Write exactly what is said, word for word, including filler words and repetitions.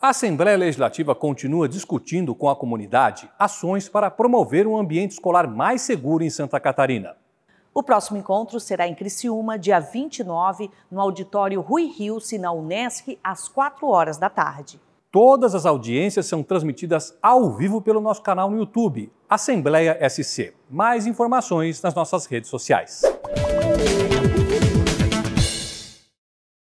A Assembleia Legislativa continua discutindo com a comunidade ações para promover um ambiente escolar mais seguro em Santa Catarina. O próximo encontro será em Criciúma, dia vinte e nove, no auditório Rui Hilse, na Unesc, às quatro horas da tarde. Todas as audiências são transmitidas ao vivo pelo nosso canal no YouTube, Assembleia S C. Mais informações nas nossas redes sociais.